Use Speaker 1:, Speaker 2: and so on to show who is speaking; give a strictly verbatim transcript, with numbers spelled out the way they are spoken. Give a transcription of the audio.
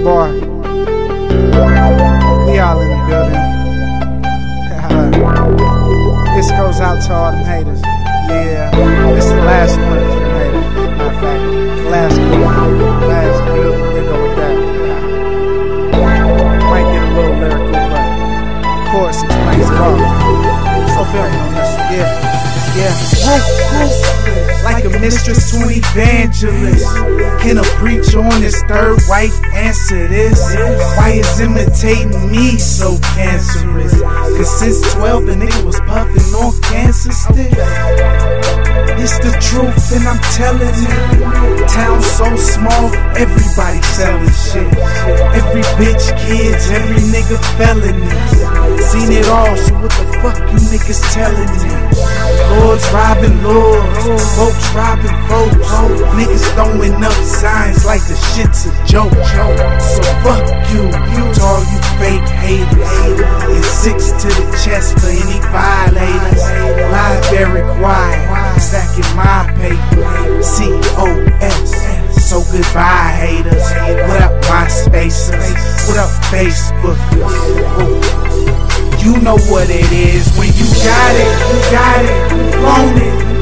Speaker 1: bar. We all in the building. This goes out to all them haters. Yeah, this is the last one for the haters. Matter of fact, the last good one. Last good one. They go with that. Yeah. Might get a little lyrical, but of course explains it all. So feel me on this. Yeah. Yeah, woof, woof. Like a mistress to an evangelist. Can a preacher on his third wife answer this? Why is imitating me so cancerous? Cause since twelve the nigga was puffing on cancer sticks. It's the truth and I'm telling it. Town so small, everybody selling shit. Every bitch kids, every nigga felonies. Seen it all, so what the fuck you niggas telling me? Lords robbing lords, folks robbing folks. Niggas throwing up signs like the shit's a joke. So fuck you, to all you fake haters. And six to the chest for any violators. Library quiet, stacking my paper. C O S, so goodbye haters. What up MySpacers? What up Facebookers? You know what it is. When you got it, you got it, you own it.